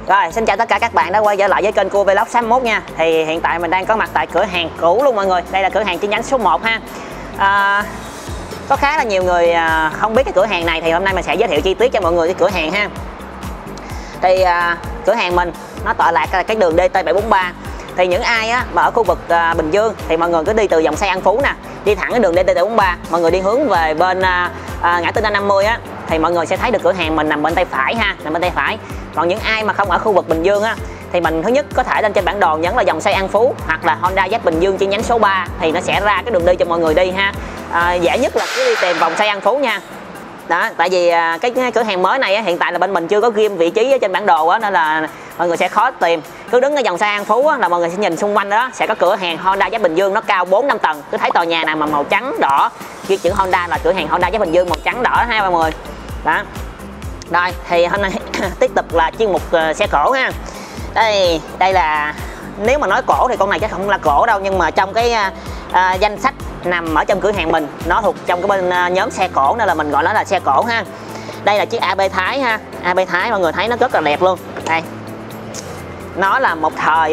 Rồi, xin chào tất cả các bạn đã quay trở lại với kênh Cua Vlog 61 nha. Thì hiện tại mình đang có mặt tại cửa hàng cũ luôn mọi người. Đây là cửa hàng chi nhánh số 1 ha. Có khá là nhiều người không biết cái cửa hàng này, thì hôm nay mình sẽ giới thiệu chi tiết cho mọi người cái cửa hàng ha. Thì cửa hàng mình nó tọa lạc cái đường DT743. Thì những ai mà ở khu vực Bình Dương thì mọi người cứ đi từ dòng xe An Phú nè, đi thẳng cái đường DT743, mọi người đi hướng về bên ngã tư A50 á, thì mọi người sẽ thấy được cửa hàng mình nằm bên tay phải ha, nằm bên tay phải. Còn những ai mà không ở khu vực Bình Dương á, thì mình thứ nhất có thể lên trên bản đồ nhấn là dòng xe An Phú hoặc là Honda Jazz Bình Dương chi nhánh số 3, thì nó sẽ ra cái đường đi cho mọi người đi ha. Dễ nhất là cứ đi tìm vòng xe An Phú nha. Đó, tại vì cái cửa hàng mới này hiện tại là bên mình chưa có ghim vị trí ở trên bản đồ á, nên là mọi người sẽ khó tìm. Cứ đứng ở dòng xe An Phú á, là mọi người sẽ nhìn xung quanh đó sẽ có cửa hàng Honda Jazz Bình Dương, nó cao 4-5 tầng. Cứ thấy tòa nhà nào mà màu trắng đỏ ghi chữ Honda là cửa hàng Honda Jazz Bình Dương, màu trắng đỏ ha mọi người. Đó. Rồi thì hôm nay tiếp tục là chuyên mục xe cổ ha. Đây là, nếu mà nói cổ thì con này chắc không là cổ đâu, nhưng mà trong cái danh sách nằm ở trong cửa hàng mình, nó thuộc trong cái bên nhóm xe cổ nên là mình gọi nó là xe cổ ha. Đây là chiếc AB Thái ha. AB Thái mọi người thấy nó rất là đẹp luôn. Đây, nó là một thời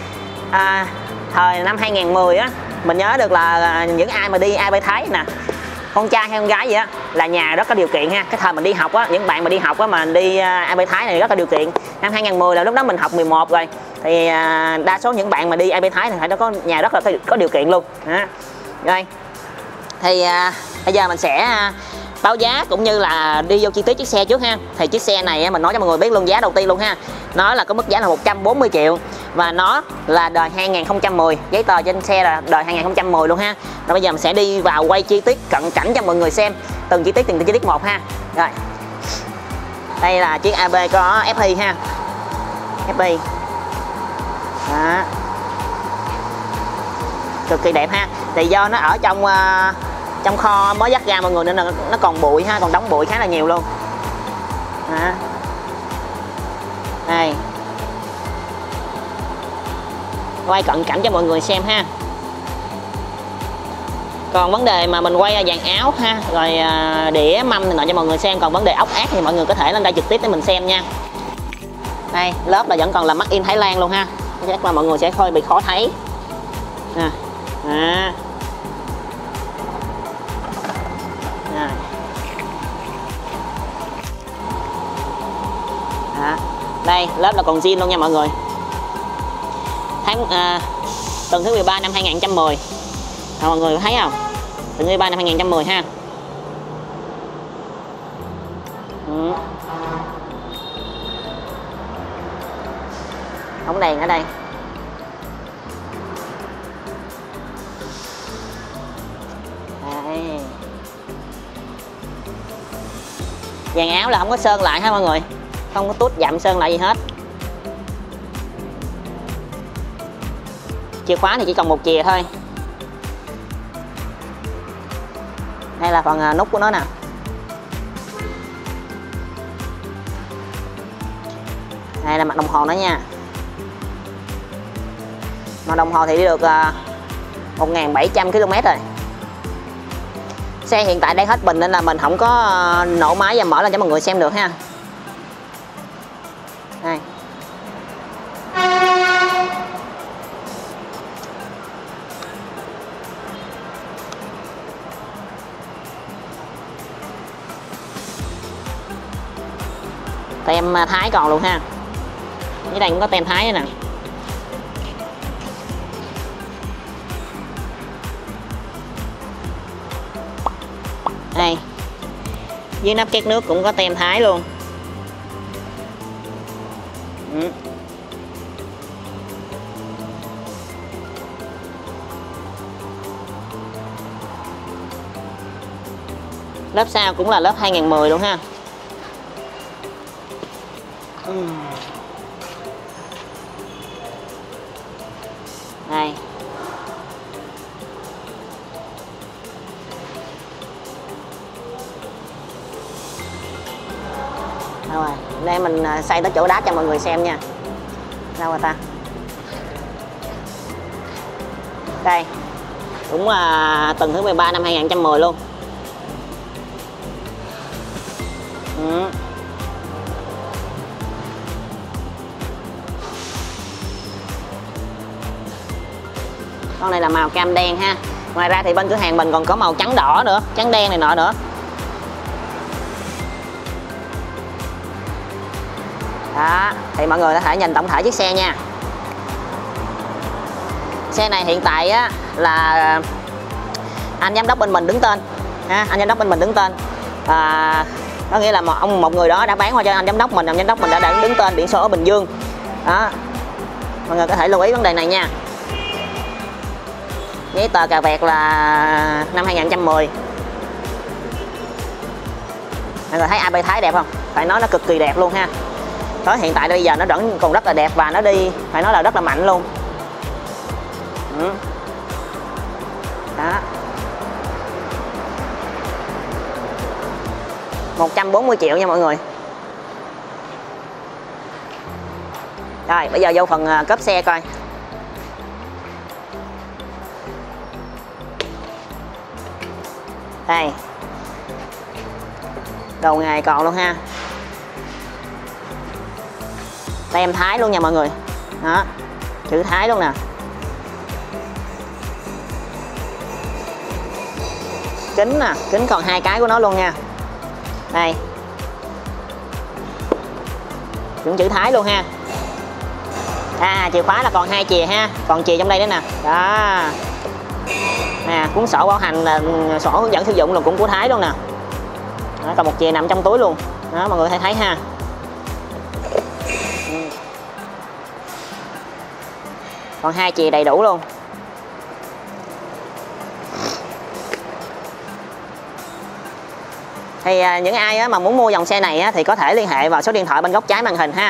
thời năm 2010 á, mình nhớ được là những ai mà đi AB Thái nè, con trai hay con gái gì á, là nhà rất có điều kiện ha. Cái thời mình đi học á, những bạn mà đi học á mà đi AB Thái này rất có điều kiện. Năm 2010 là lúc đó mình học 11 rồi, thì đa số những bạn mà đi AB Thái thì phải nó có nhà rất là có điều kiện luôn. Đó. Rồi thì bây giờ mình sẽ báo giá cũng như là đi vô chi tiết chiếc xe trước ha. Thì chiếc xe này mình nói cho mọi người biết luôn giá đầu tiên luôn ha. Nó là có mức giá là 140 triệu và nó là đời 2010, giấy tờ trên xe là đời 2010 luôn ha. Rồi bây giờ mình sẽ đi vào quay chi tiết cận cảnh cho mọi người xem từng chi tiết một ha. Rồi, đây là chiếc AB có FI ha, FI. Đó, cực kỳ đẹp ha. Thì do nó ở trong kho mới dắt ra mọi người nên là nó còn bụi ha, còn đóng bụi khá là nhiều luôn. Đó. Đây, quay cận cảnh cho mọi người xem ha. Còn vấn đề mà mình quay dàn áo ha, rồi đĩa mâm thì nọ cho mọi người xem. Còn vấn đề ốc ác thì mọi người có thể lên đây trực tiếp để mình xem nha. Đây, lớp là vẫn còn là made in Thái Lan luôn ha. Chắc là mọi người sẽ hơi bị khó thấy nè. Đây, lớp là còn zin luôn nha mọi người. Tuần thứ 13 năm 2010. Mọi người thấy không? Tuần thứ 13 năm 2010 ha. Bóng đèn ở đây. Đây. Dàn áo là không có sơn lại ha mọi người, không có tút dặm sơn lại gì hết. Chìa khóa thì chỉ còn một chìa thôi. Đây là phần nút của nó nè. Đây là mặt đồng hồ nó nha. Mặt đồng hồ thì đi được 1.700 km rồi. Xe hiện tại đang hết bình nên là mình không có nổ máy và mở lên cho mọi người xem được ha. Đây. Tem Thái còn luôn ha. Dưới đây cũng có tem Thái nữa nè. Đây, dưới nắp két nước cũng có tem Thái luôn. Lớp sau cũng là lớp 2010 luôn ha. Đây. Đâu rồi, đây mình xây tới chỗ đá cho mọi người xem nha. Đâu rồi ta? Đây, cũng tuần thứ 13 năm 2010 luôn. Con này là màu cam đen ha. Ngoài ra thì bên cửa hàng mình còn có màu trắng đỏ nữa, trắng đen này nọ nữa. Đó, thì mọi người có thể nhìn tổng thể chiếc xe nha. Xe này hiện tại á, là anh giám đốc bên mình đứng tên ha, anh giám đốc bên mình đứng tên. Có nghĩa là một người đó đã bán qua cho anh giám đốc mình đã đứng tên biển số ở Bình Dương. Đó, mọi người có thể lưu ý vấn đề này nha. Giấy tờ cà vẹt là năm 2010. Mọi người thấy AB Thái đẹp không? Phải nói nó cực kỳ đẹp luôn ha. Tới hiện tại bây giờ nó vẫn còn rất là đẹp và nó đi phải nói là rất là mạnh luôn. Đó. 140 triệu nha mọi người. Rồi bây giờ vô phần cốp xe coi. Đây, đầu ngày còn luôn ha, tem Thái luôn nha mọi người. Đó, chữ Thái luôn nè. Kính nè, kính còn 2 cái của nó luôn nha. Đây, cũng chữ Thái luôn ha. Chìa khóa là còn 2 chìa ha, còn chìa trong đây nữa nè. Đó nè, cuốn sổ bảo hành là sổ hướng dẫn sử dụng là cũng của Thái luôn nè. Đó, còn một chìa nằm trong túi luôn. Đó, mọi người thấy ha. Còn 2 chìa đầy đủ luôn. Thì những ai mà muốn mua dòng xe này thì có thể liên hệ vào số điện thoại bên góc trái màn hình ha.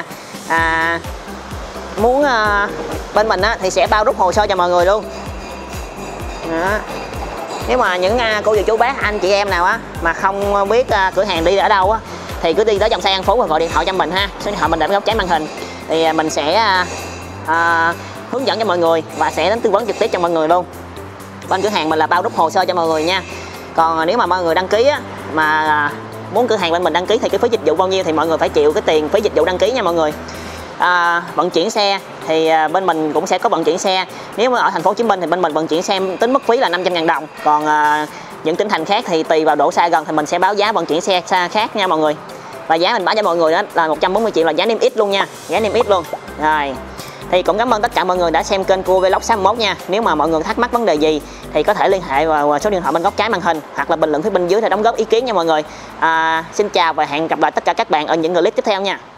Muốn bên mình thì sẽ bao rút hồ sơ cho mọi người luôn. Đó. Nếu mà những cô dì chú bác anh chị em nào mà không biết cửa hàng đi ở đâu thì cứ đi tới Dòng Xe An Phú và gọi điện thoại cho mình ha. Số điện thoại mình để bên góc trái màn hình thì mình sẽ hướng dẫn cho mọi người và sẽ đến tư vấn trực tiếp cho mọi người luôn. Bên cửa hàng mình là bao rút hồ sơ cho mọi người nha. Còn nếu mà mọi người đăng ký mà muốn cửa hàng bên mình đăng ký thì cái phí dịch vụ bao nhiêu thì mọi người phải chịu cái tiền phí dịch vụ đăng ký nha mọi người. Vận chuyển xe thì bên mình cũng sẽ có vận chuyển xe. Nếu mà ở thành phố Hồ Chí Minh thì bên mình vận chuyển xe tính mức phí là 500.000 đồng. Còn những tỉnh thành khác thì tùy vào độ xa gần thì mình sẽ báo giá vận chuyển xe xa khác nha mọi người. Và giá mình báo cho mọi người đó là 140 triệu là giá niêm yết luôn nha, giá niêm yết luôn. Rồi. Thì cũng cảm ơn tất cả mọi người đã xem kênh Cua Vlog 61 nha. Nếu mà mọi người thắc mắc vấn đề gì thì có thể liên hệ vào số điện thoại bên góc trái màn hình hoặc là bình luận phía bên dưới để đóng góp ý kiến nha mọi người. Xin chào và hẹn gặp lại tất cả các bạn ở những clip tiếp theo nha.